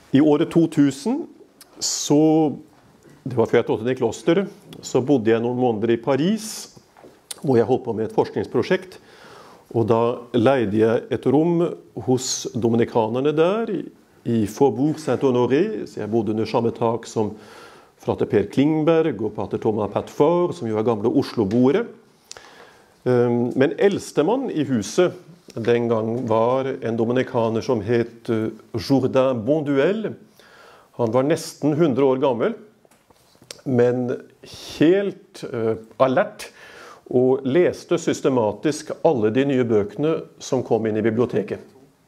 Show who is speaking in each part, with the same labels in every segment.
Speaker 1: I året 2000, det var før jeg trådte inn i klosteret, så bodde jeg noen måneder i Paris, hvor jeg holdt på med et forskningsprosjekt. Og da leide jeg et rom hos dominikanerne der, i Faubourg Saint-Honoré, så jeg bodde under samme tak som frater Per Klingberg og pater Thomas Patfort, som jo er gamle Oslo-boere. Men eldstemann i huset den gang var en dominikaner som het Jourdain Bonduel. Han var nesten 100 år gammel, men helt alert, og leste systematisk alle de nye bøkene som kom inn i biblioteket.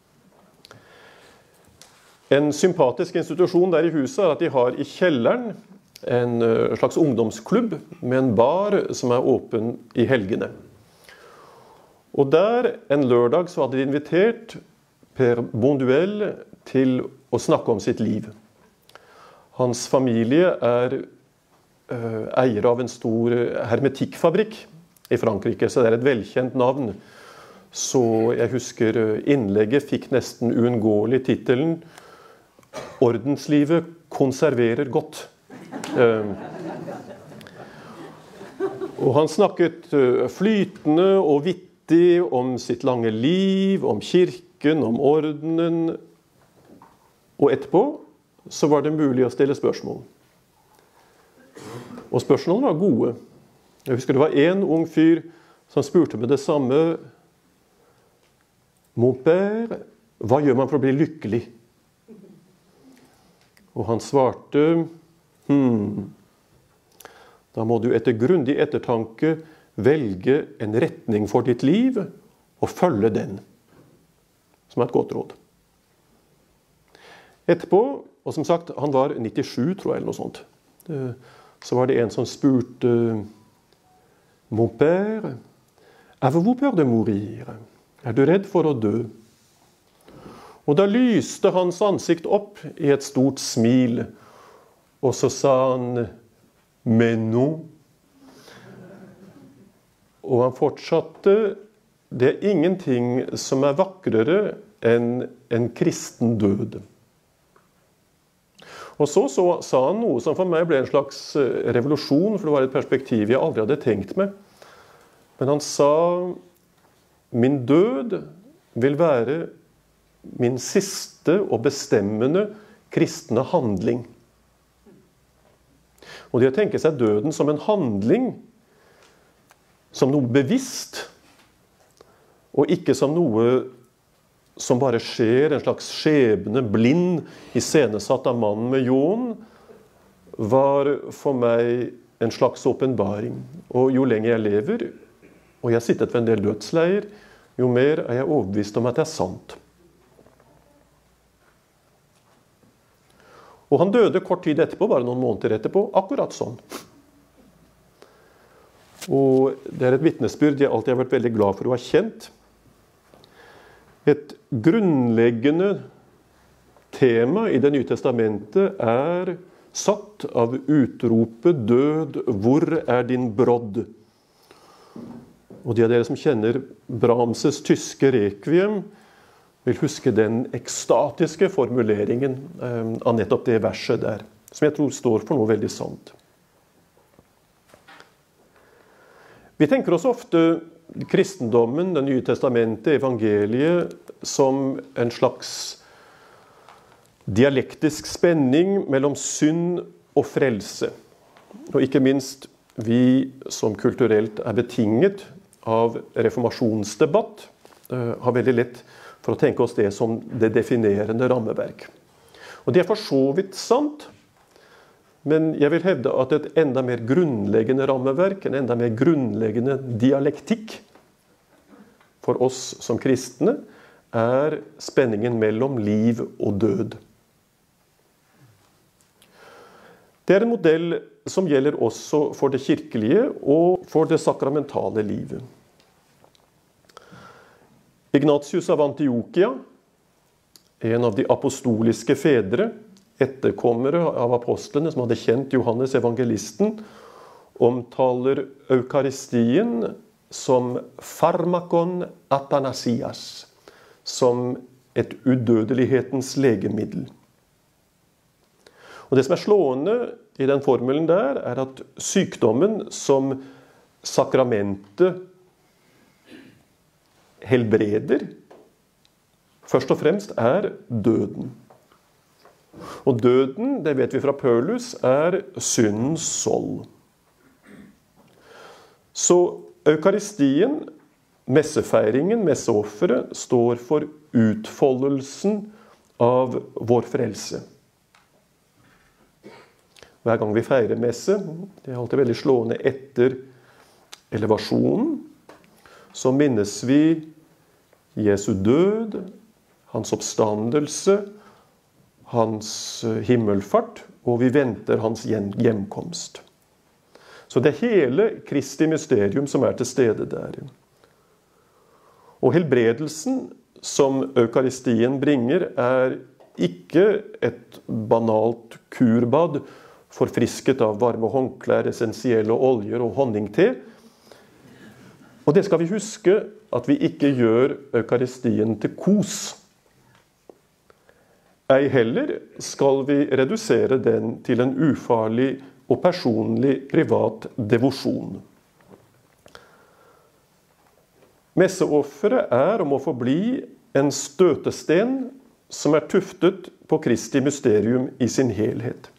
Speaker 1: En sympatisk institusjon der i huset er at de har i kjelleren en slags ungdomsklubb med en bar som er åpen i helgene. Og der, en lørdag, så hadde de invitert Per Bonduel til å snakke om sitt liv. Hans familie er eier av en stor hermetikkfabrikk i Frankrike, så det er et velkjent navn. Så jeg husker innlegget fikk nesten uunngåelig titelen «Ordenslivet konserverer godt». Og han snakket flytende og vittig om sitt lange liv, om kirken, om ordenen. Og etterpå så var det mulig å stille spørsmål. Og spørsmålene var gode. Jeg husker det var en ung fyr som spurte med det samme. «Mon père, hva gjør man for å bli lykkelig?» Og han svarte, da må du etter grundig ettertanke velge en retning for ditt liv og følge den. Som er et godt råd. Etterpå, og som sagt, han var 97, tror jeg, eller noe sånt. Så var det en som spurte, «Mon père, avez-vous peur de mourir? Er du redd for å dø?» Og da lyste hans ansikt opp i et stort smil, og så sa han, «Mais non». Og han fortsatte, «Det er ingenting som er vakrere enn en kristen død». Og så sa han noe som for meg ble en slags revolusjon, for det var et perspektiv jeg aldri hadde tenkt meg. Men han sa, «Min død vil være min siste og bestemmende kristne handling». Og det å tenke seg døden som en handling, som noe bevisst, og ikke som noe som bare skjer, en slags skjebne, blind, iscenesatt av mannen med ljåen, var for meg en slags åpenbaring. Og jo lenger jeg lever, og jeg har sittet ved en del dødsleier, jo mer er jeg overbevist om at det er sant. Og han døde kort tid etterpå, bare noen måneder etterpå, akkurat sånn. Og det er et vitnesbyrd jeg alltid har vært veldig glad for å ha kjent. Et grunnleggende tema i Det nye testamentet er satt av utropet «Død, hvor er din brodd?» Og de av dere som kjenner Brahms' tyske rekviem, vil huske den ekstatiske formuleringen av nettopp det verset der, som jeg tror står for noe veldig sant. Vi tenker oss ofte kristendommen, Det nye testamentet, evangeliet, som en slags dialektisk spenning mellom synd og frelse. Og ikke minst vi som kulturelt er betinget av reformasjonsdebatt, har veldig lett for å tenke oss det som det definerende rammeverk. Og det er for så vidt sant, men jeg vil hevde at et enda mer grunnleggende rammeverk, en enda mer grunnleggende dialektikk for oss som kristne, er spenningen mellom liv og død. Det er en modell som gjelder også for det kirkelige og for det sakramentale livet. Ignatius av Antiokia, en av de apostoliske fedre, etterkommere av apostlene som hadde kjent Johannes evangelisten, omtaler eukaristien som pharmakon athanasias, som et udødelighetens legemiddel. Og det som er slående i den formelen der, er at sykdommen som sakramentet helbreder, først og fremst er døden. Og døden, det vet vi fra Paulus, er syndens sold. Så eukaristien, messefeiringen, messeofferet, står for utfoldelsen av vår frelse. Hver gang vi feirer messe, det er alltid veldig slående etter elevasjonen, så minnes vi Jesu død, hans oppstandelse, hans himmelfart, og vi venter hans hjemkomst. Så det er hele Kristi mysterium som er til stede der. Og helbredelsen som eukaristien bringer er ikke et banalt kurbad forfrisket av varme håndklær, essensielle oljer og honningte. Og det skal vi huske, at vi ikke gjør eukaristien til kos. Ei heller skal vi redusere den til en ufarlig og personlig privat devosjon. Messeofferet er og må forbli en støtesten som er tuftet på Kristi mysterium i sin helhet.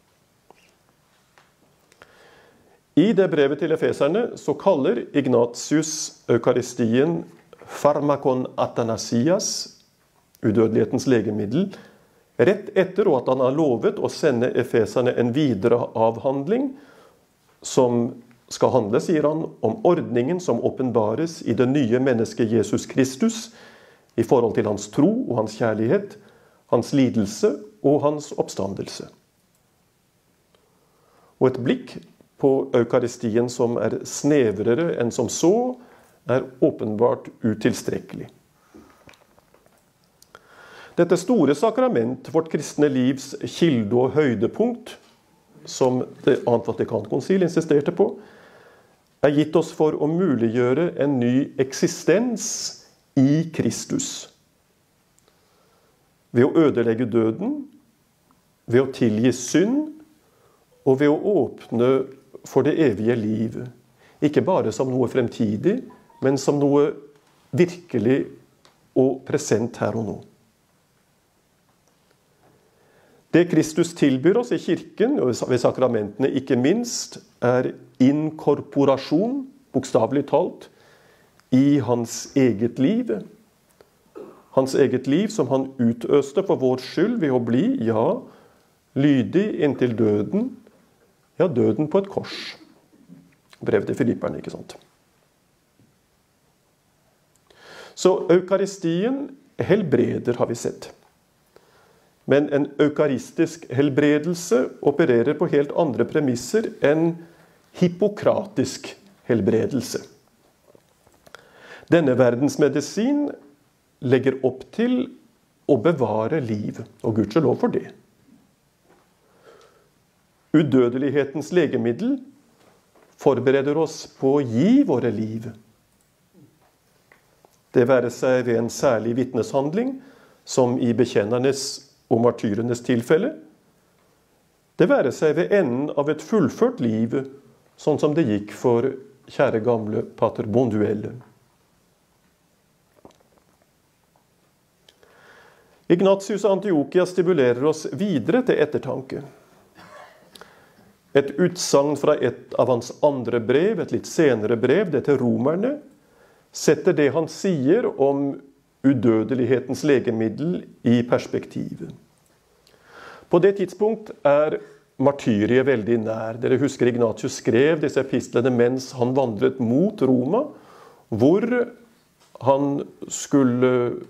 Speaker 1: I det brevet til Efeserne så kaller Ignatius eukaristien pharmakon athanasias, udødelighetens legemiddel, rett etter at han har lovet å sende Efeserne en videre avhandling som skal handle, sier han, om ordningen som åpenbares i det nye mennesket Jesus Kristus i forhold til hans tro og hans kjærlighet, hans lidelse og hans oppstandelse. Og et blikk på eukaristien som er snevrere enn som så, er åpenbart utilstrekkelig. Dette store sakrament, vårt kristne livs kilde og høydepunkt, som det annet Vatikankonsil insisterte på, er gitt oss for å muliggjøre en ny eksistens i Kristus. Ved å ødelegge døden, ved å tilgi synd, og ved å åpne for det evige liv. Ikke bare som noe fremtidig, men som noe virkelig og present her og nå. Det Kristus tilbyr oss i kirken, og ved sakramentene ikke minst, er inkorporasjon, bokstavelig talt, i hans eget liv. Hans eget liv som han utøste for vår skyld ved å bli, ja, lydig inntil døden, ja, døden på et kors. Brev til Filipperne, ikke sant? Så eukaristien helbreder, har vi sett. Men en eukaristisk helbredelse opererer på helt andre premisser enn hippokratisk helbredelse. Denne verdensmedisin legger opp til å bevare liv, og gudskjelov for det. Udødelighetens legemiddel forbereder oss på å gi våre liv. Det være seg ved en særlig vitneshandling, som i bekjennernes og martyrenes tilfelle. Det være seg ved enden av et fullført liv, sånn som det gikk for kjære gamle pater Bonduelle. Ignatius Antiokia stimulerer oss videre til ettertanke. Et utsagn fra et av hans andre brev, et litt senere brev, det til romerne, setter det han sier om udødelighetens legemiddel i perspektivet. På det tidspunkt er martyriet veldig nær. Dere husker Ignatius skrev disse epistlene mens han vandret mot Roma, hvor han skulle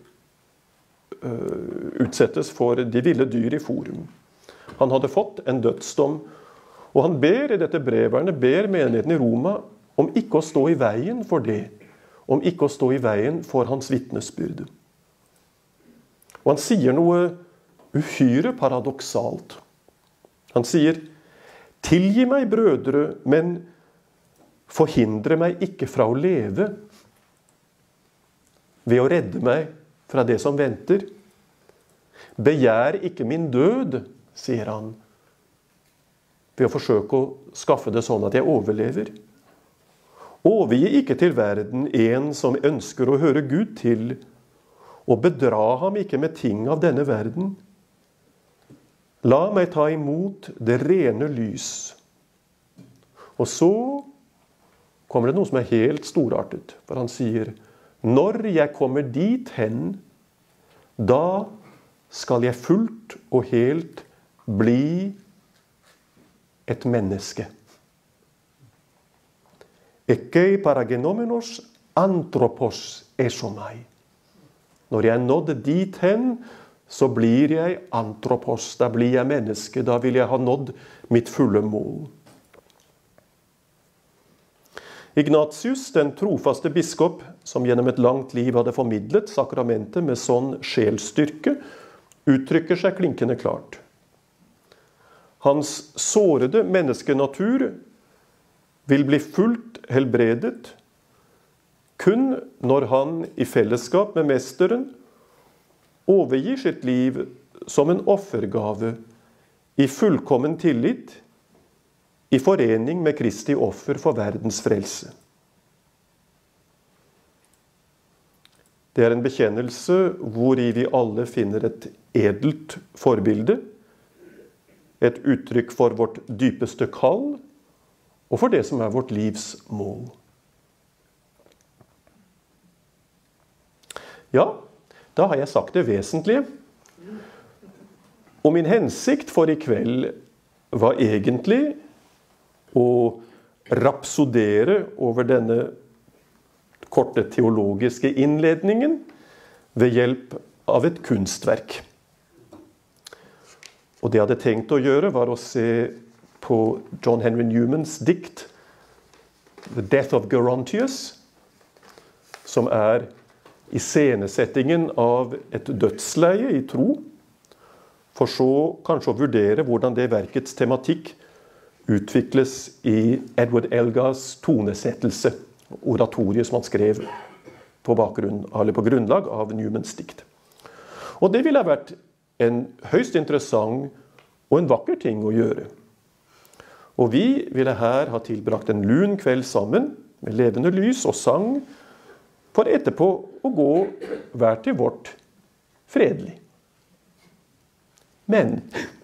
Speaker 1: utsettes for de ville dyr i forum. Han hadde fått en dødsdom, og han ber i dette breverne, ber menigheten i Roma om ikke å stå i veien for det, om ikke å stå i veien for hans vitnesbyrd. Og han sier noe uhyre paradoksalt. Han sier, tilgi meg, brødre, men forhindre meg ikke fra å leve, ved å redde meg fra det som venter. Begjær ikke min død, sier han, ved å forsøke å skaffe det sånn at jeg overlever. Overgi ikke til verden en som ønsker å høre Gud til, og bedra ham ikke med ting av denne verden. La meg ta imot det rene lys. Og så kommer det noe som er helt storartet, for han sier, når jeg kommer dit hen, da skal jeg fullt og helt bli et menneske. Ekei paragenomenos antropos esomai. Når jeg nådde dit hen, så blir jeg antropos, da blir jeg menneske, da vil jeg ha nådd mitt fulle mål. Ignatius, den trofaste biskop, som gjennom et langt liv hadde formidlet sakramentet med sånn sjelsstyrke, uttrykker seg klinkende klart. Hans sårede menneskenatur vil bli fullt helbredet kun når han i fellesskap med mesteren overgir sitt liv som en offergave i fullkommen tillit, i forening med Kristi offer for verdens frelse. Det er en bekjennelse hvori vi alle finner et edelt forbilde, et uttrykk for vårt dypeste kall, og for det som er vårt livs mål. Ja, da har jeg sagt det vesentlige. Og min hensikt for i kveld var egentlig å rapsodere over denne korte teologiske innledningen ved hjelp av et kunstverk. Og det jeg hadde tenkt å gjøre var å se på John Henry Newmans dikt The Death of Gerontius, som er iscenesettingen av et dødsleie i tro, for så kanskje å vurdere hvordan det verkets tematikk utvikles i Edward Elgars tonesettelse, oratoriet som han skrev på grunnlag av Newmans dikt. Og det ville ha vært en høyst interessant og en vakker ting å gjøre. Og vi ville her ha tilbrakt en lun kveld sammen med levende lys og sang, for etterpå å gå hver til vårt fredelig. Men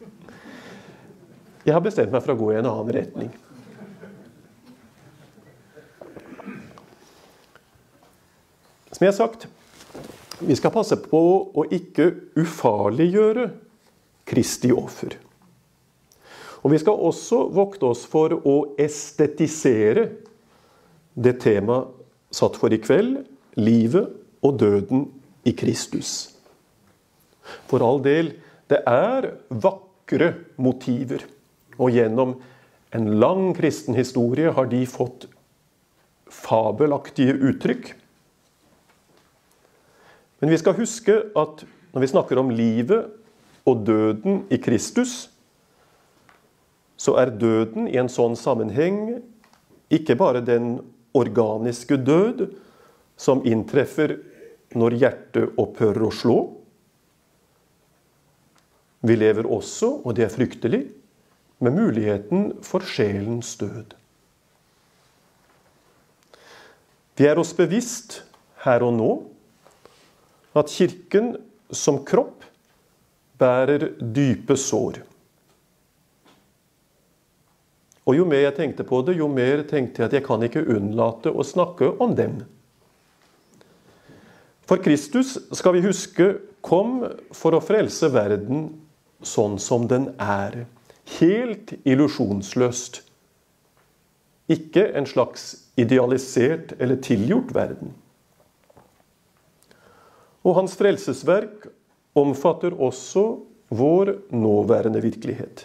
Speaker 1: jeg har bestemt meg for å gå i en annen retning. Som jeg har sagt, vi skal passe på å ikke ufarliggjøre Kristi offer. Og vi skal også vokte oss for å estetisere det tema satt for i kveld, livet og døden i Kristus. For all del, det er vakre motiver, og gjennom en lang kristen historie har de fått fabelaktige uttrykk. Men vi skal huske at når vi snakker om livet og døden i Kristus, så er døden i en sånn sammenheng ikke bare den organiske død som inntreffer når hjertet opphører å slå. Vi lever også, og det er fryktelig, med muligheten for sjelens død. Vi er oss bevisst her og nå at kirken som kropp bærer dype sår. Og jo mer jeg tenkte på det, jo mer tenkte jeg at jeg kan ikke unnlate å snakke om dem. For Kristus, skal vi huske, kom for å frelse verden sånn som den er. Helt illusjonsløst. Ikke en slags idealisert eller tilgjort verden. Og hans frelsesverk omfatter også vår nåværende virkelighet.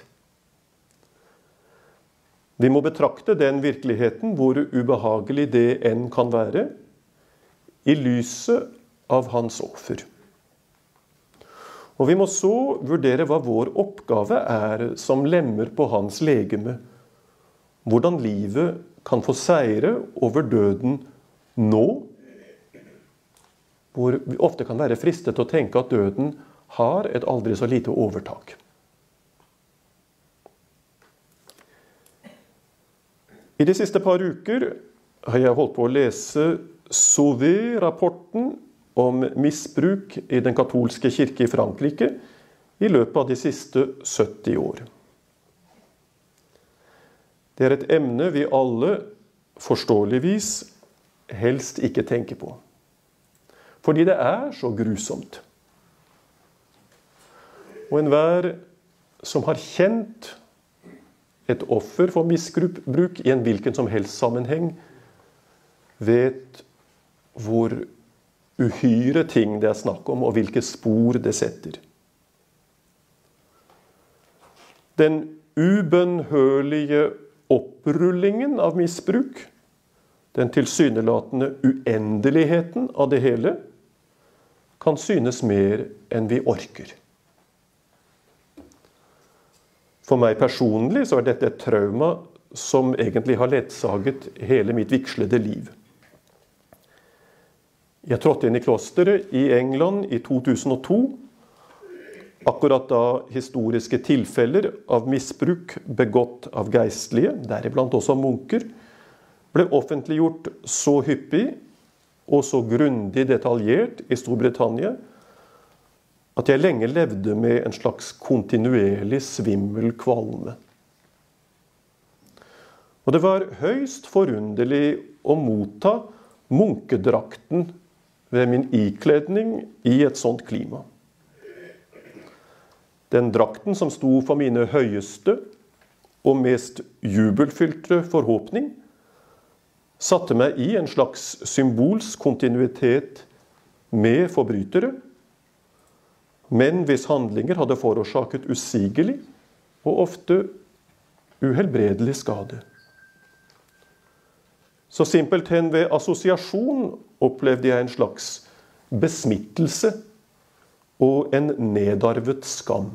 Speaker 1: Vi må betrakte den virkeligheten, hvor ubehagelig det enn kan være, i lyset av hans offer. Og vi må så vurdere hva vår oppgave er som lemmer på hans legeme. Hvordan livet kan få seire over døden nå, hvor vi ofte kan være fristet til å tenke at døden har et aldri så lite overtak. I de siste par uker har jeg holdt på å lese Sauvé-rapporten om misbruk i den katolske kirke i Frankrike i løpet av de siste 70 år. Det er et emne vi alle forståeligvis helst ikke tenker på. Fordi det er så grusomt. Og enhver som har kjent et offer for misbruk i en hvilken som helst sammenheng, vet hvor uhyre ting det er snakk om, og hvilke spor det setter. Den ubønnhørlige opprullingen av misbruk, den tilsynelatende uendeligheten av det hele, kan synes mer enn vi orker. For meg personlig så er dette et trauma som egentlig har ledsaget hele mitt vikslede liv. Jeg trådte inn i klosteret i England i 2002, akkurat da historiske tilfeller av misbruk begått av geistlige, deriblant også munker, ble offentliggjort så hyppig og så grundig detaljert i Storbritannia, at jeg lenge levde med en slags kontinuerlig svimmel kvalme. Og det var høyst forunderlig å motta munkedrakten ved min ikledning i et sånt klima. Den drakten som sto for mine høyeste og mest jubelfylte forhåpning, satte meg i en slags symbolsk kontinuitet med forbrytere, men hvis handlinger hadde forårsaket usigelig og ofte uhelbredelig skade. Så simpelthen ved assosiasjon opplevde jeg en slags besmittelse og en nedarvet skam.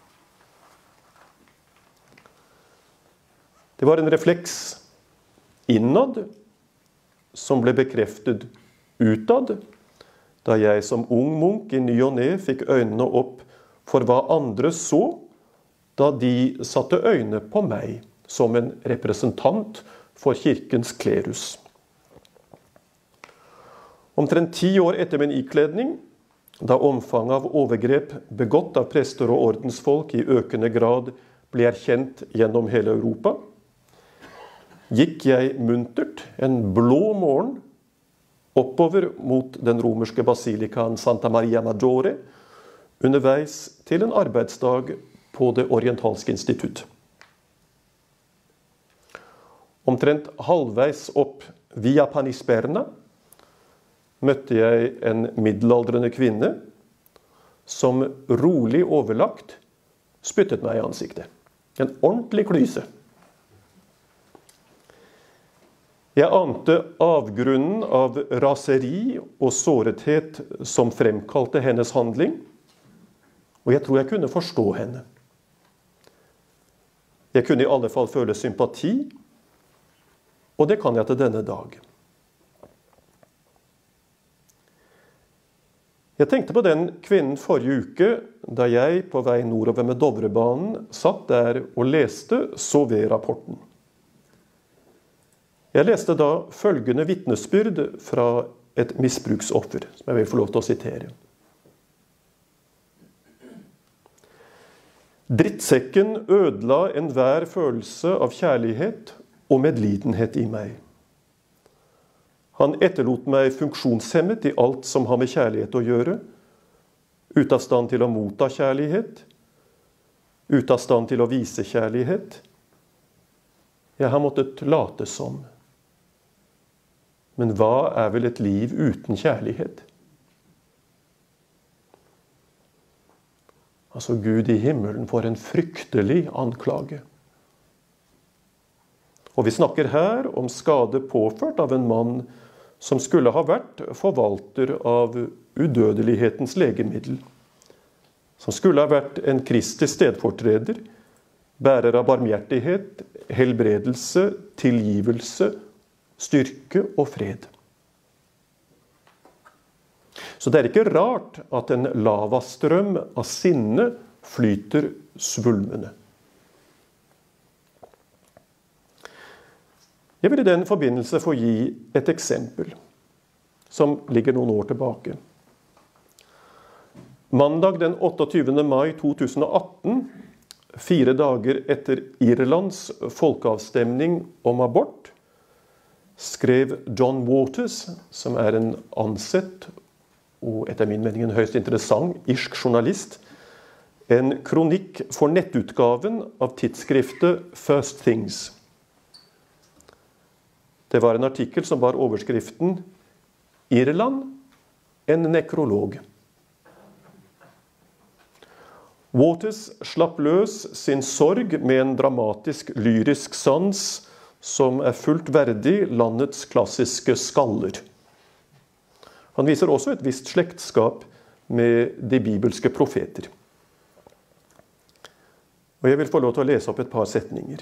Speaker 1: Det var en refleks innad som ble bekreftet utad, da jeg som ung munk i ny og ne fikk øynene opp for hva andre så, da de satte øyne på meg som en representant for kirkens klerus. Omtrent 10 år etter min ikledning, da omfanget av overgrep begått av prester og ordensfolk i økende grad ble erkjent gjennom hele Europa, gikk jeg muntert en blå morgen oppover mot den romerske basilikaen Santa Maria Maggiore, underveis til en arbeidsdag på det orientalske institutt. Omtrent halvveis opp via Panisperna møtte jeg en middelaldrende kvinne som rolig overlagt spyttet meg i ansiktet. En ordentlig klyse. Jeg ante avgrunnen av raseri og sårethet som fremkalte hennes handling, og jeg tror jeg kunne forstå henne. Jeg kunne i alle fall føle sympati, og det kan jeg til denne dag. Jeg tenkte på den kvinnen forrige uke, da jeg på vei nordover med Dovrebanen satt der og leste Sauvé-rapporten. Jeg leste da følgende vitnesbyrd fra et misbruksoffer, som jeg vil få lov til å sitere. Drittsekken ødela enhver følelse av kjærlighet og medlidenhet i meg. Han etterlot meg funksjonshemmet i alt som har med kjærlighet å gjøre, ute av stand til å motta kjærlighet, ute av stand til å vise kjærlighet. Jeg har måttet late som. Men hva er vel et liv uten kjærlighet? Altså, Gud i himmelen får en fryktelig anklage. Og vi snakker her om skade påført av en mann som skulle ha vært forvalter av udødelighetens legemiddel. Som skulle ha vært en Kristi stedfortreder, bærer av barmhjertighet, helbredelse, tilgivelse, styrke og fred. Så det er ikke rart at en lavastrøm av sinne flyter svulmende. Jeg vil i den forbindelse få gi et eksempel som ligger noen år tilbake. Mandag den 28. mai 2018, 4 dager etter Irlands folkeavstemning om abort, skrev John Waters, som er en ansett og etter min mening en høyst interessant irsk journalist, en kronikk for nettutgaven av tidsskriftet First Things. Det var en artikkel som bar overskriften «Irland, en nekrolog». Waters slapp løs sin sorg med en dramatisk lyrisk sans som er fullt verdig landets klassiske skaller. Han viser også et visst slektskap med de bibelske profeter. Og jeg vil få lov til å lese opp et par setninger.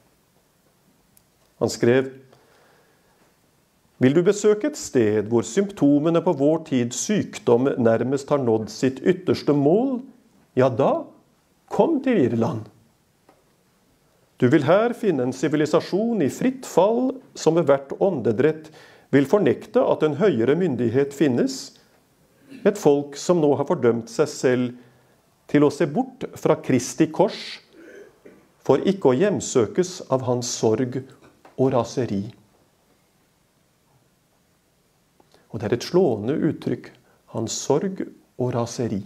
Speaker 1: Han skrev: «Vil du besøke et sted hvor symptomene på vår tids sykdom nærmest har nådd sitt ytterste mål, ja da, kom til Irland. Du vil her finne en sivilisasjon i fritt fall som ved hvert åndedrett vil fornekte at en høyere myndighet finnes, et folk som nå har fordømt seg selv til å se bort fra Kristi kors, for ikke å hjemsøkes av hans sorg og raseri.» Og det er et slående uttrykk, hans sorg og raseri.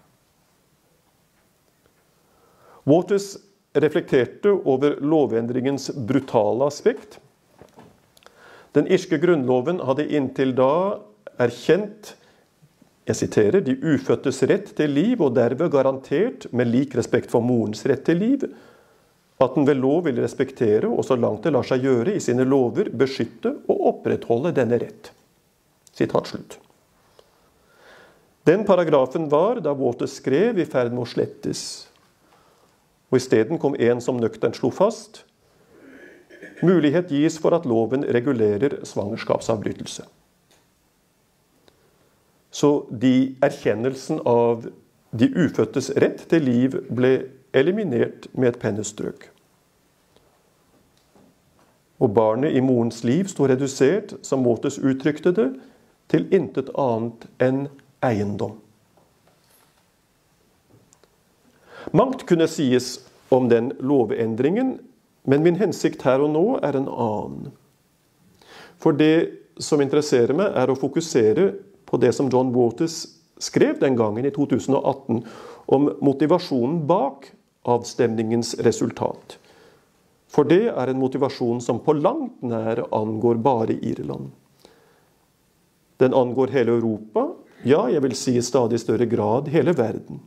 Speaker 1: Waters reflekterte over lovendringens brutale aspekt. Den irske grunnloven hadde inntil da erkjent, jeg siterer, de ufødtes rett til liv og derved garantert med lik respekt for morens rett til liv, at den ved lov vil respektere og så langt det lar seg gjøre i sine lover beskytte og opprettholde denne rett. Sitat slutt. Den paragrafen var, da Waters skrev, i ferd med å slettes. Og i stedet kom en som nøkternt slo fast: mulighet gis for at loven regulerer svangerskapsavbrytelse. Så erkjennelsen av de ufødtes rett til liv ble eliminert med et pennestrøk. Og barnet i morens liv sto redusert, som Waters uttrykte det, til intet annet enn eiendom. Mangt kunne sies om den lovendringen, men min hensikt her og nå er en annen. For det som interesserer meg er å fokusere på det som John Waters skrev den gangen i 2018 om motivasjonen bak avstemningens resultat. For det er en motivasjon som på langt nær angår bare Irland. Den angår hele Europa, ja, jeg vil si i stadig større grad hele verden.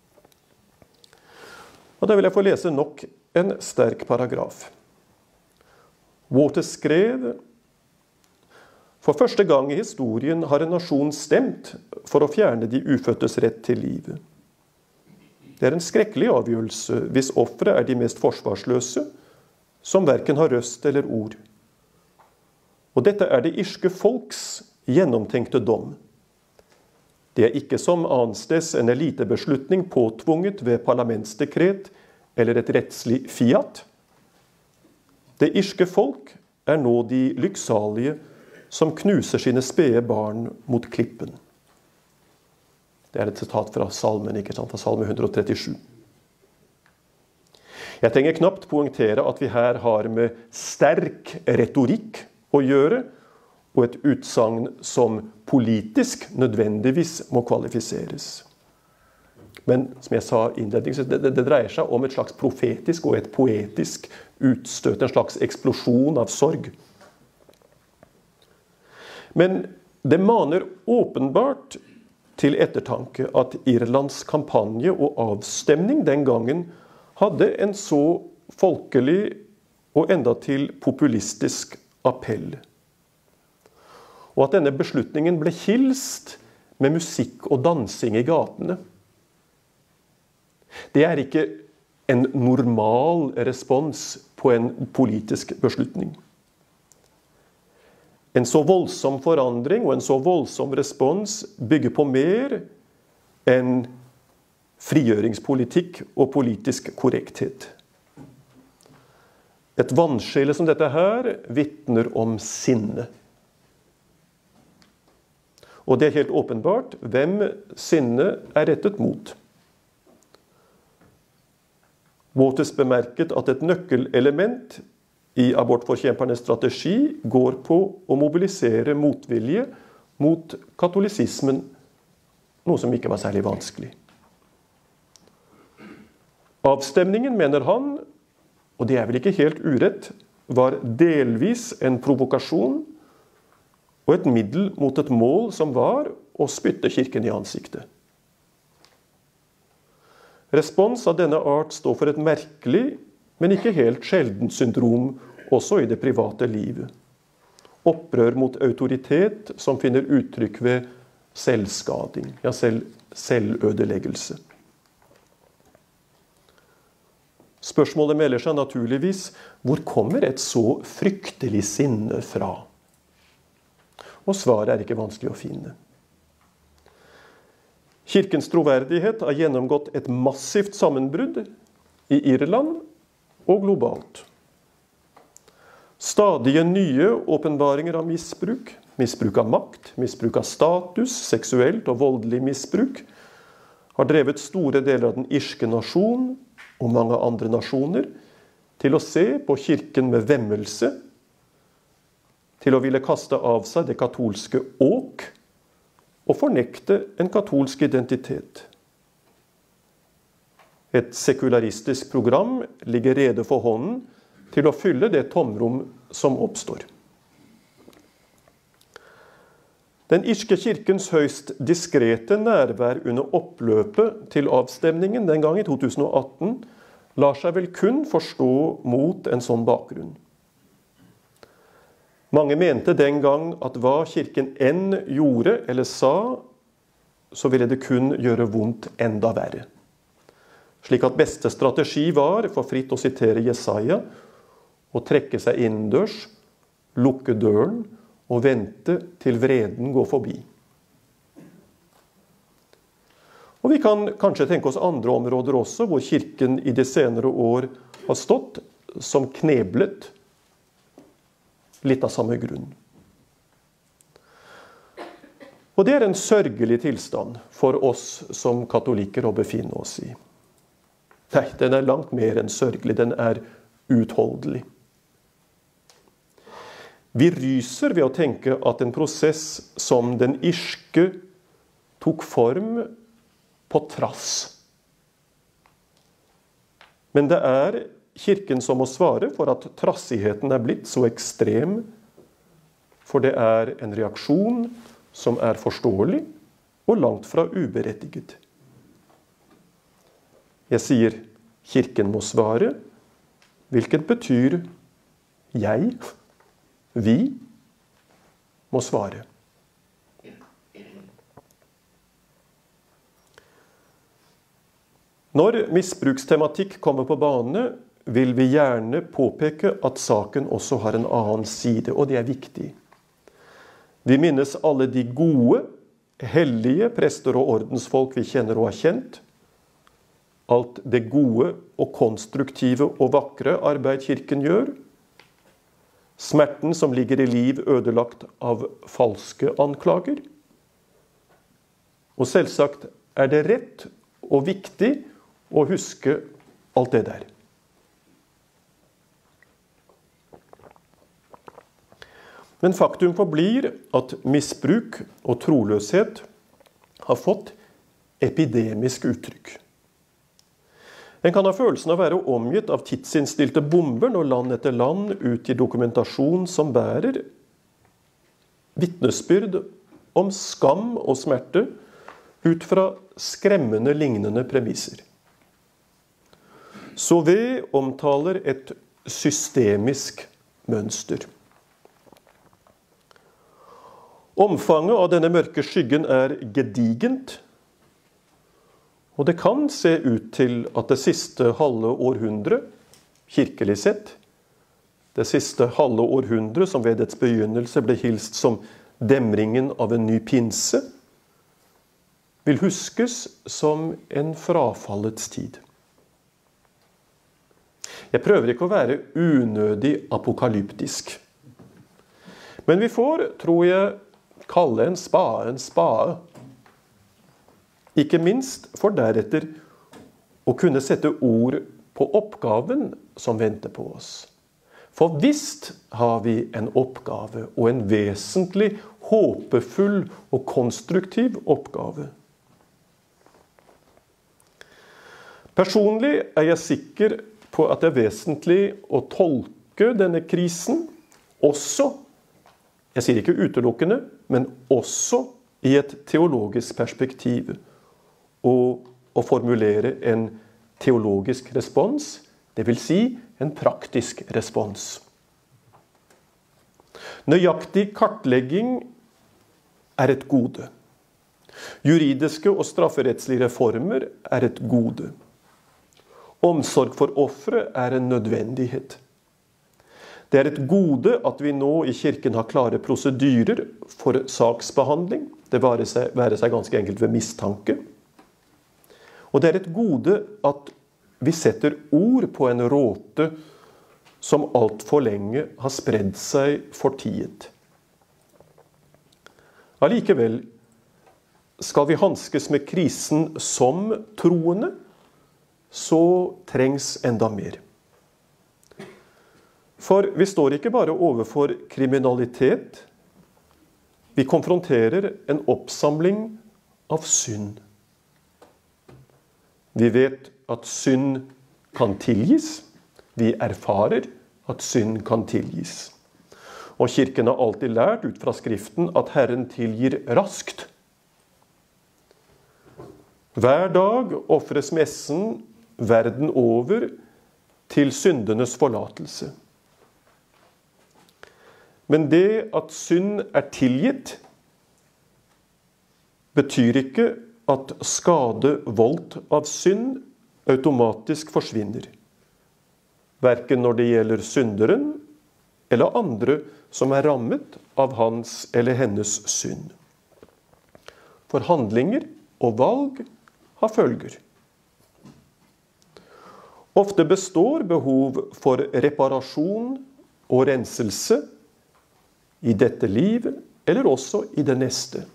Speaker 1: Og da vil jeg få lese nok en sterk paragraf. Waters skrev: for første gang i historien har en nasjon stemt for å fjerne de ufødtes rett til livet. Det er en skrekkelig avgjørelse hvis offeret er de mest forsvarsløse, som hverken har røst eller ord. Og dette er det irske folks gjennomtenkte dom. Det er ikke som annensteds en elitebeslutning påtvunget ved parlamentsdekret eller et rettslig fiat. Det irske folk er nå de lykksalige som knuser sine spede barn mot klippen. Det er et sitat fra salmen, ikke sant, fra salme 137. Jeg trenger knapt poengtere at vi her har med sterk retorikk å gjøre, og et utsagn som politisk nødvendigvis må kvalifiseres. Men som jeg sa innledningsvis, det dreier seg om et slags profetisk og et poetisk utstøt, en slags eksplosjon av sorg. Men det maner åpenbart til ettertanke at Irlands kampanje og avstemning den gangen hadde en så folkelig og endatil populistisk appell. Og at denne beslutningen ble hilst med musikk og dansing i gatene. Det er ikke en normal respons på en politisk beslutning. En så voldsom forandring og en så voldsom respons bygger på mer enn frigjøringspolitikk og politisk korrekthet. Et vannskille som dette her vittner om sinne. Og det er helt åpenbart hvem sinne er rettet mot. Waters bemerket at et nøkkelelement i abortforkjempernes strategi går på å mobilisere motvilje mot katolisismen, noe som ikke var særlig vanskelig. Avstemningen, mener han, og det er vel ikke helt urett, var delvis en provokasjon og et middel mot et mål som var å spytte kirken i ansiktet. Respons av denne art står for et merkelig, men ikke helt sjeldent syndrom også i det private livet. Opprør mot autoritet som finner uttrykk ved selvskading, ja selvødeleggelse. Spørsmålet melder seg naturligvis, hvor kommer et så fryktelig sinne fra? Og svaret er ikke vanskelig å finne. Kirkens troverdighet har gjennomgått et massivt sammenbrudd i Irland og globalt. Stadige nye åpenbaringer av misbruk, misbruk av makt, misbruk av status, seksuelt og voldelig misbruk, har drevet store deler av den irske nasjon og mange andre nasjoner til å se på kirken med vemmelse, til å ville kaste av seg det katolske åk og fornekte en katolsk identitet. Et sekularistisk program ligger rede for hånden til å fylle det tomrom som oppstår. Den irske kirkens høyst diskrete nærvær under oppløpet til avstemningen den gang i 2018 lar seg vel kun forstå mot en sånn bakgrunn. Mange mente den gang at hva kirken enn gjorde eller sa, så ville det kun gjøre vondt enda verre. Slik at beste strategi var, for fritt å sitere Jesaja, å trekke seg innendørs, lukke døren og vente til vreden går forbi. Og vi kan kanskje tenke oss andre områder også, hvor kirken i de senere år har stått som kneblet, litt av samme grunn. Og det er en sørgelig tilstand for oss som katolikker å befinne oss i. Nei, den er langt mer enn sørgelig, den er utholdelig. Vi ryser ved å tenke at en prosess som den irske tok form på trass. Men det er kirken som må svare for at trassigheten er blitt så ekstrem, for det er en reaksjon som er forståelig og langt fra uberettiget. Jeg sier kirken må svare, hvilket betyr jeg, vi, må svare. Når misbrukstematikk kommer på bane, vil vi gjerne påpeke at saken også har en annen side, og det er viktig. Vi minnes alle de gode, hellige prester og ordensfolk vi kjenner og har kjent. Alt det gode og konstruktive og vakre arbeid kirken gjør. Smerten som ligger i liv ødelagt av falske anklager. Og selvsagt er det rett og viktig å huske alt det der. Men faktum forblir at misbruk og troløshet har fått epidemisk uttrykk. En kan ha følelsen av å være omgitt av tidsinnstilte bomber når land etter land utgir dokumentasjon som bærer vitnesbyrd om skam og smerte ut fra skremmende lignende premisser. Sauvé omtaler et systemisk mønster. Omfanget av denne mørke skyggen er gedigent, og det kan se ut til at det siste halve århundre, kirkelig sett, det siste halve århundre som ved dets begynnelse ble hilst som demringen av en ny pinse, vil huskes som en frafallets tid. Jeg prøver ikke å være unødig apokalyptisk. Men vi får, tror jeg, kalle en spade. Ikke minst for deretter å kunne sette ord på oppgaven som venter på oss. For visst har vi en oppgave, og en vesentlig, håpefull og konstruktiv oppgave. Personlig er jeg sikker på at det er vesentlig å tolke denne krisen også, jeg sier ikke utelukkende, men også i et teologisk perspektiv, og å formulere en teologisk respons, det vil si en praktisk respons. Nøyaktig kartlegging er et gode. Juridiske og strafferettslige reformer er et gode. Omsorg for ofre er en nødvendighet. Det er et gode at vi nå i kirken har klare prosedyrer for saksbehandling. Det være seg ganske enkelt ved mistanke. Og det er et gode at vi setter ord på en råte som alt for lenge har spredd seg fortiet. Allikevel skal vi hanskes med krisen som troende, så trengs enda mer. For vi står ikke bare overfor kriminalitet, vi konfronterer en oppsamling av synd. Vi vet at synd kan tilgis, vi erfarer at synd kan tilgis. Og kirken har alltid lært ut fra skriften at Herren tilgir raskt. Hver dag offres messen verden over til syndenes forlatelse. Men det at synd er tilgitt, betyr ikke at skade voldt av synd automatisk forsvinner. Hverken når det gjelder synderen eller andre som er rammet av hans eller hennes synd. For handlinger og valg har følger. Ofte består behov for reparasjon og renselse i dette livet, eller også i det neste.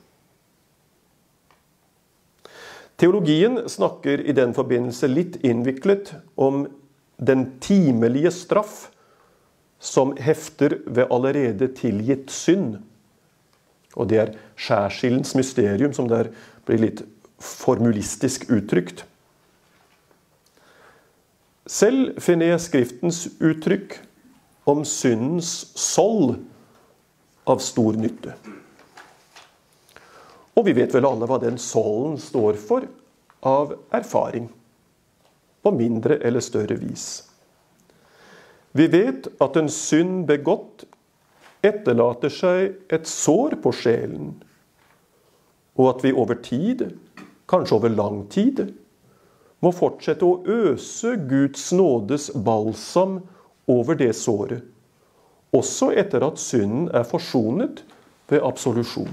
Speaker 1: Teologien snakker i den forbindelse litt innviklet om den timelige straff som hefter ved allerede tilgitt synd. Og det er skjærskillens mysterium, som der blir litt formulistisk uttrykt. Selv finner jeg skriftens uttrykk om syndens sold av stor nytte. Og vi vet vel alle hva den solden står for av erfaring, på mindre eller større vis. Vi vet at en synd begått etterlater seg et sår på sjelen, og at vi over tid, kanskje over lang tid, må fortsette å øse Guds nådes balsam over det såret, også etter at synden er forsonet ved absolusjon.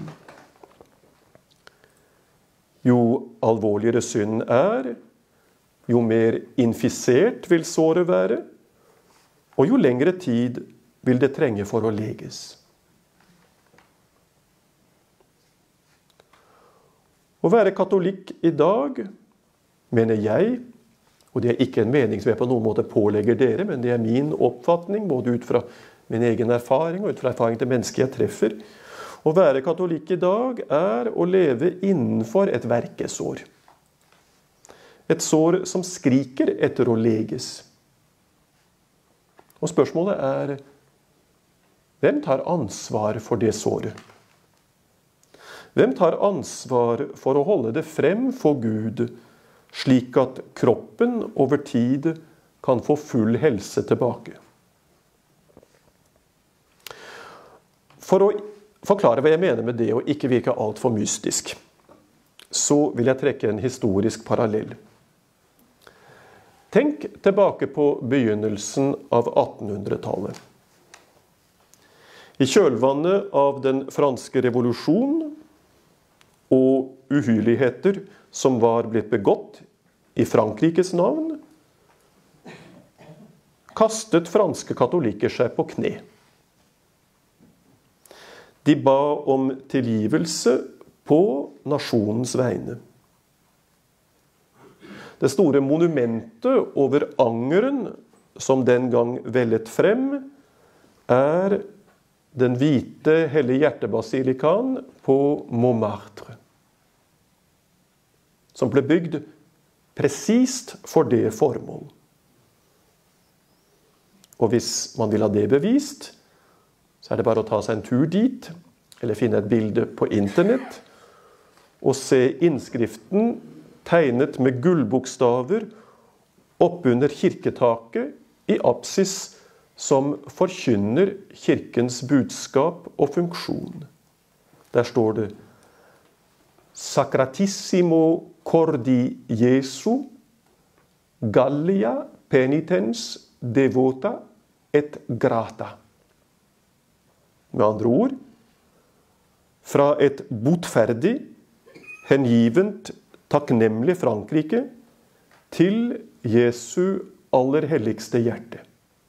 Speaker 1: Jo alvorligere synden er, jo mer infisert vil såret være, og jo lengre tid vil det trenge for å leges. Å være katolikk i dag, mener jeg, og det er ikke en mening som jeg på noen måte pålegger dere, men det er min oppfatning, både ut fra min egen erfaring og ut fra erfaring til mennesker jeg treffer. Å være katolikk i dag er å leve innenfor et verkesår. Et sår som skriker etter å leges. Og spørsmålet er, hvem tar ansvar for det såret? Hvem tar ansvar for å holde det frem for Gud, slik at kroppen over tid kan få full helse tilbake? For å forklare hva jeg mener med det, og ikke virke alt for mystisk, så vil jeg trekke en historisk parallell. Tenk tilbake på begynnelsen av 1800-tallet. I kjølvannet av den franske revolusjon og uhyrligheter som var blitt begått i Frankrikes navn, kastet franske katolikker seg på kne. De ba om tilgivelse på nasjonens vegne. Det store monumentet over angeren som den gang vellet frem, er den hvite Hellige Hjertebasilikaen på Montmartre, som ble bygd presist for det formål. Og hvis man vil ha det bevist, så er det bare å ta seg en tur dit, eller finne et bilde på internett, og se innskriften tegnet med gullbokstaver oppunder kirketaket i apsis som forkynner kirkens budskap og funksjon. Der står det Sacratissimo cordi Jesu, Gallia penitens devota et grata. Med andre ord, fra et botferdig, hengivent, takknemlig Frankrike til Jesu aller helligste hjerte.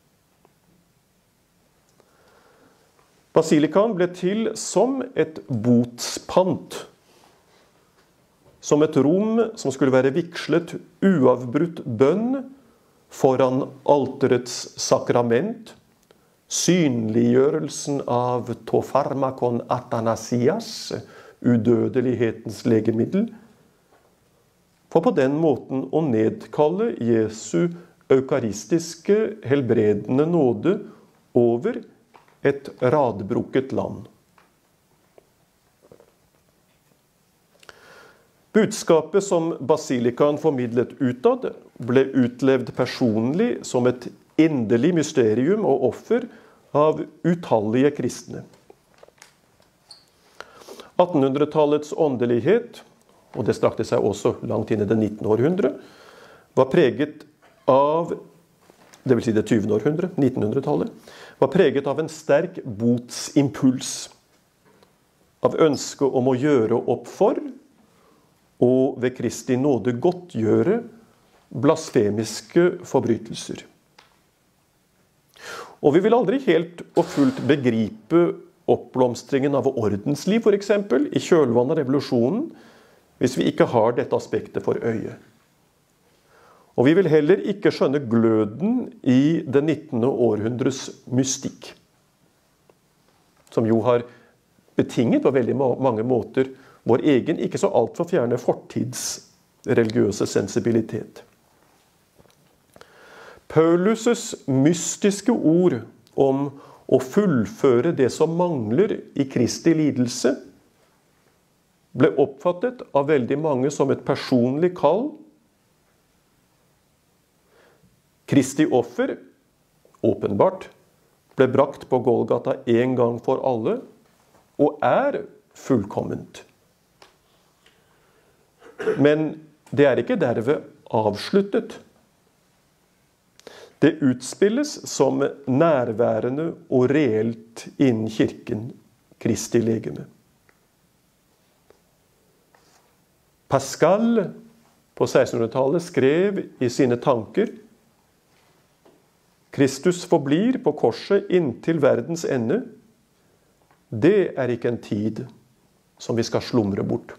Speaker 1: Basilikaen ble til som et botspant, som et rom som skulle være vigslet uavbrutt bønn foran alterets sakrament, synliggjørelsen av to pharmakon athanasias, udødelighetens legemiddel, for på den måten å nedkalle Jesu eukaristiske helbredende nåde over et radbrukket land. Budskapet som basilikaen formidlet utad, ble utlevd personlig som et inderlig mysterium og offer av utallige kristne. 1800-tallets åndelighet, og det strakte seg også langt inn i det 19. århundre, var preget av, det vil si det 20. århundre, 1900-tallet, var preget av en sterk botsimpuls, av ønske om å gjøre opp for, og ved Kristi nåde godtgjøre blasfemiske forbrytelser. Og vi vil aldri helt og fullt begripe oppblomstringen av ordensliv, for eksempel, i kjølvannet av revolusjonen, hvis vi ikke har dette aspektet for øye. Og vi vil heller ikke skjønne gløden i det 19. århundres mystikk, som jo har betinget på veldig mange måter vår egen, ikke så alt for fjerne fortids religiøse sensibilitet. Paulus' mystiske ord om å fullføre det som mangler i Kristi lidelse, ble oppfattet av veldig mange som et personlig kall. Kristi offer, åpenbart, ble brakt på Golgata en gang for alle, og er fullkomment. Men det er ikke derved avsluttet. Det utspilles som nærværende og reelt innen kirken, Kristi legeme. Pascal på 1600-tallet skrev i sine tanker: Kristus forblir på korset inntil verdens ende. Det er ikke en tid som vi skal slumre bort.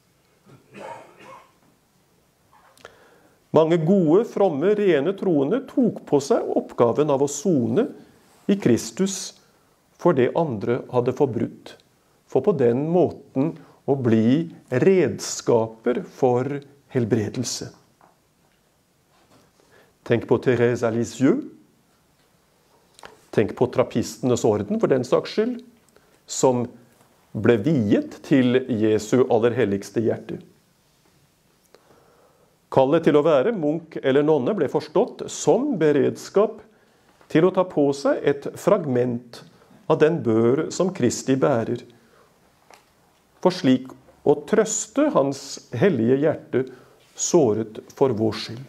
Speaker 1: Mange gode, fromme, rene troende tok på seg oppgaven av å sone i Kristus for det andre hadde forbrutt, for på den måten å bli redskaper for helbredelse. Tenk på Thérèse av Lisieux. Tenk på trappistenes orden, for den saks skyld, som ble viet til Jesu aller helligste hjerte. Kallet til å være munk eller nonne ble forstått som beredskap til å ta på seg et fragment av den bør som Kristi bærer, for slik å trøste hans hellige hjerte såret for vår skyld.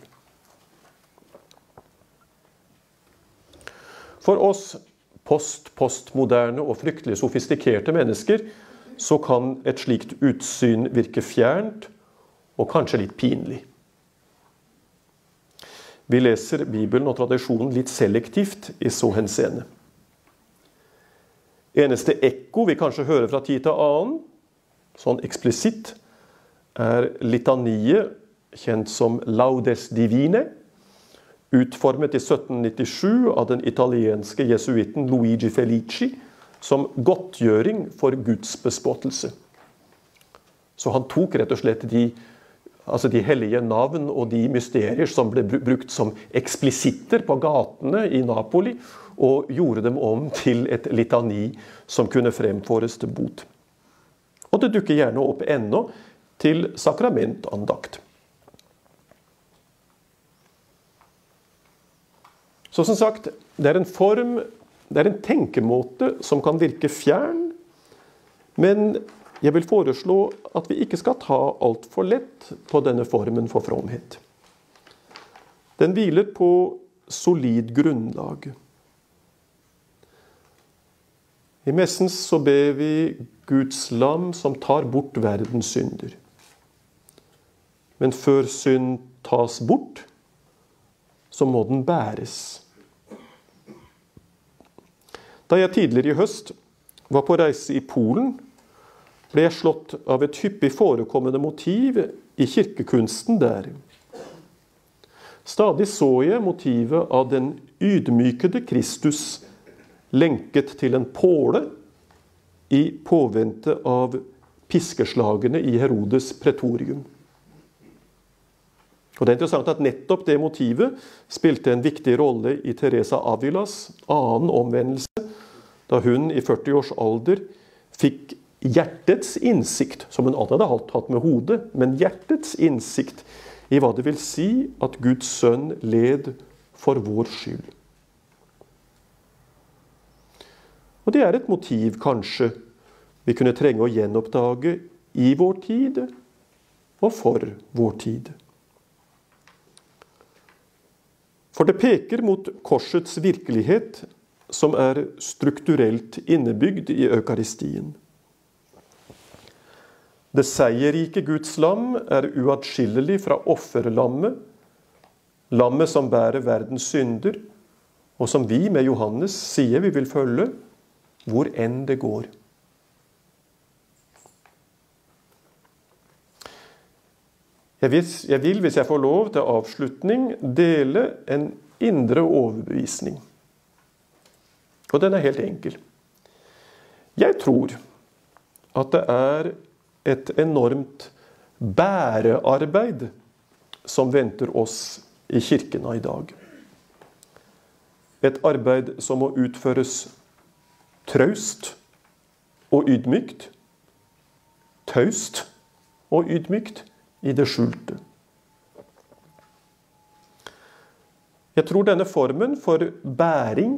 Speaker 1: For oss postmoderne og fryktelig sofistikerte mennesker så kan et slikt utsyn virke fjernt og kanskje litt pinlig. Vi leser Bibelen og tradisjonen litt selektivt i så henseende. Eneste ekko vi kanskje hører fra tid til annen, sånn eksplisitt, er litaniet kjent som Laudes Divine, utformet i 1797 av den italienske jesuiten Luigi Felici, som godtgjøring for Guds bespottelse. Så han tok rett og slett de hellige navn og de mysterier som ble brukt som eksplisitter på gatene i Napoli, og gjorde dem om til et litani som kunne fremføres til bot. Og det dukker gjerne opp ennå til sakramentandakt. Så som sagt, det er en form, det er en tenkemåte som kan virke fjern, men jeg vil foreslå at vi ikke skal ta alt for lett på denne formen for fromhet. Den hviler på solid grunnlag. I messen så ber vi Guds lam som tar bort verdens synder. Men før synd tas bort, så må den bæres. Da jeg tidligere i høst var på reise i Polen, ble jeg slått av et hyppig forekommende motiv i kirkekunsten der. Stadig så jeg motivet av den ydmykede Kristus lenket til en påle i påvente av piskeslagene i Herodes pretorium. Og det er interessant at nettopp det motivet spilte en viktig rolle i Teresa Avilas annen omvendelse, da hun i 40 års alder fikk hjertets innsikt, som hun alltid hadde hatt med hodet, men hjertets innsikt i hva det vil si at Guds sønn led for vår skyld. Og det er et motiv kanskje vi kunne trenge å gjenoppdage i vår tid og for vår tid. For det peker mot korsets virkelighet som er strukturelt innebygd i eukaristien. Det seierrike Guds lam er uatskillelig fra offerlammet, lammet som bærer verdens synder, og som vi med Johannes sier vi vil følge, hvor enn det går. Jeg vil, hvis jeg får lov til avslutning, dele en indre overbevisning. Og den er helt enkel. Jeg tror at det er et enormt bærearbeid som venter oss i kirkene i dag. Et arbeid som må utføres traust og ydmykt, taust og ydmykt i det skjulte. Jeg tror denne formen for bæring,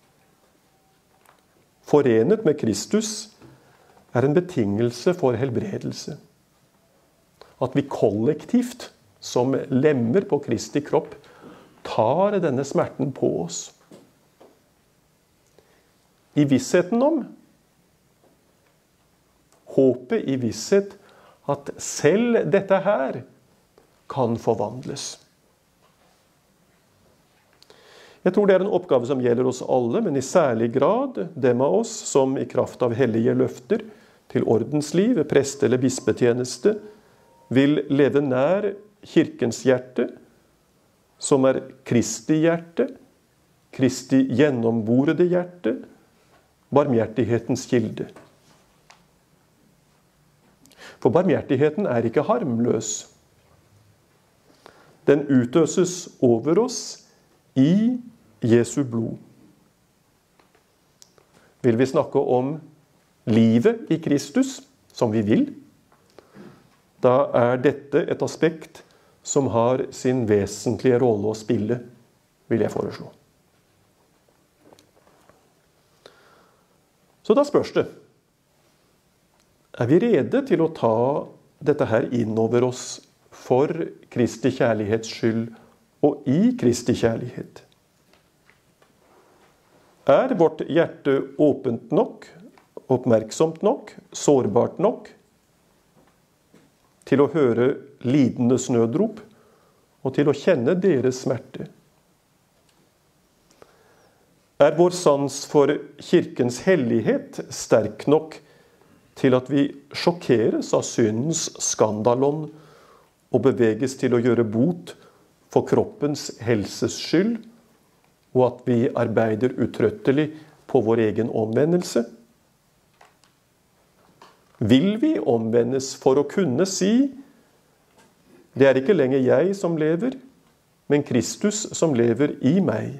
Speaker 1: forenet med Kristus, er en betingelse for helbredelse. At vi kollektivt, som lemmer på Kristi kropp, tar denne smerten på oss. I vissheten om, håpet i visshet, at selv dette her kan forvandles. Jeg tror det er en oppgave som gjelder oss alle, men i særlig grad dem av oss som i kraft av hellige løfter til ordensliv, preste- eller bispetjeneste, vil leve nær kirkens hjerte, som er Kristi hjerte, Kristi gjennomborede hjerte, barmhjertighetens kilde. For barmhjertigheten er ikke harmløs. Den utøses over oss i Jesu blod. Vil vi snakke om livet i Kristus, som vi vil, da er dette et aspekt som har sin vesentlige rolle å spille, vil jeg foreslå. Så da spørs det, er vi rede til å ta dette her inn over oss for Kristi kjærlighets skyld og i Kristi kjærlighet? Er vårt hjerte åpent nok, oppmerksomt nok, sårbart nok til å høre lidendes nødrop og til å kjenne deres smerte. Er vår sans for kirkens hellighet sterk nok til at vi sjokkeres av syndens skandalon og beveges til å gjøre bot for kroppens helses skyld, og at vi arbeider uttrøttelig på vår egen omvendelse? Vil vi omvendes for å kunne si: det er ikke lenger jeg som lever, men Kristus som lever i meg?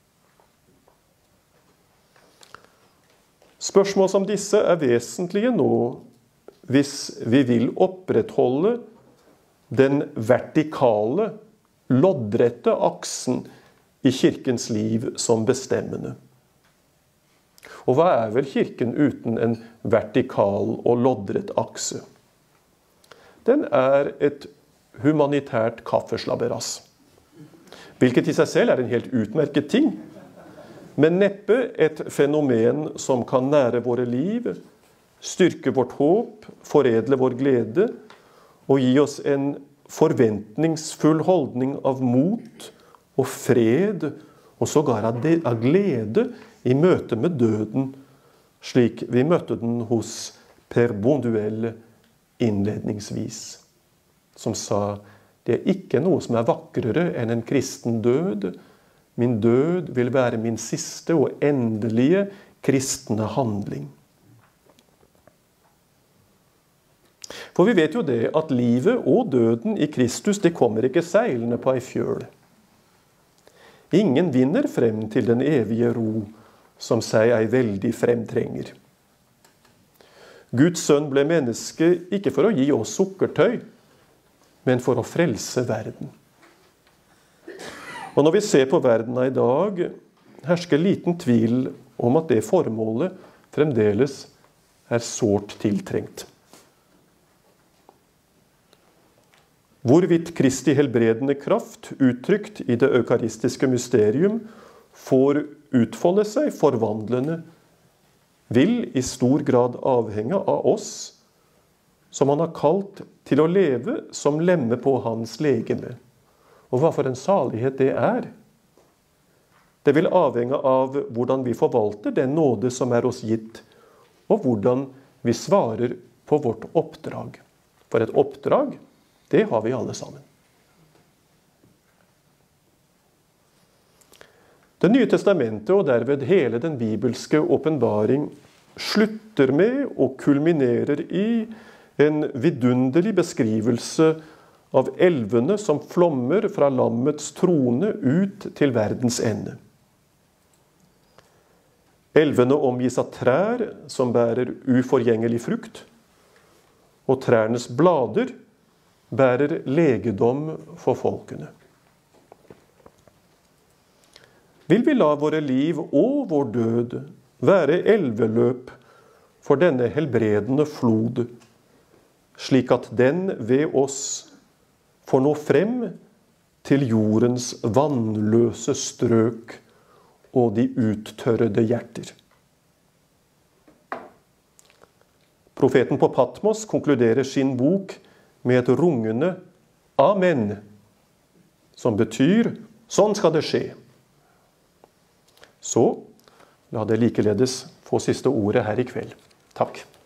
Speaker 1: Spørsmål som disse er vesentlige nå hvis vi vil opprettholde den vertikale, loddrette aksen i kirkens liv som bestemmende. Og hva er vel kirken uten en vertikal og loddrett akse? Den er et humanitært kaffeslabberas, hvilket i seg selv er en helt utmerket ting, men neppe et fenomen som kan nære våre liv, styrke vårt håp, foredle vår glede og gi oss en forventningsfull holdning av mot og fred og sågar av glede i møte med døden, slik vi møtte den hos Per Bonduelle innledningsvis, som sa: det er ikke noe som er vakrere enn en kristen død. Min død vil være min siste og endelige kristne handling. For vi vet jo det at livet og døden i Kristus, det kommer ikke seilende på ei fjøl. Ingen vinner frem til den evige ro som seg ei veldig fremtrenger. Guds sønn ble menneske ikke for å gi oss sukkertøy, men for å frelse verden. Og når vi ser på verden i dag, hersker liten tvil om at det formålet fremdeles er sårt tiltrengt. Hvorvidt Kristi helbredende kraft, uttrykt i det eukaristiske mysterium, får utfolde seg forvandlende, vil i stor grad avhenge av oss, som han har kalt til å leve som lemme på hans legeme. Og hva for en salighet det er. Det vil avhenge av hvordan vi forvalter den nåde som er oss gitt, og hvordan vi svarer på vårt oppdrag. For et oppdrag, det har vi alle sammen. Det nye testamentet, og derved hele den bibelske åpenbaring, slutter med og kulminerer i en vidunderlig beskrivelse av elvene som flommer fra lammets trone ut til verdens ende. Elvene omgis av trær som bærer uforgjengelig frukt, og trærnes blader bærer legedom for folkene. Vil vi la våre liv og vår død være elveløp for denne helbredende flod, slik at den ved oss får nå frem til jordens vannløse strøk og de uttørrede hjerter. Profeten på Patmos konkluderer sin bok med et rungende Amen, som betyr sånn skal det skje. Så la det likeledes få siste ordet her i kveld. Takk.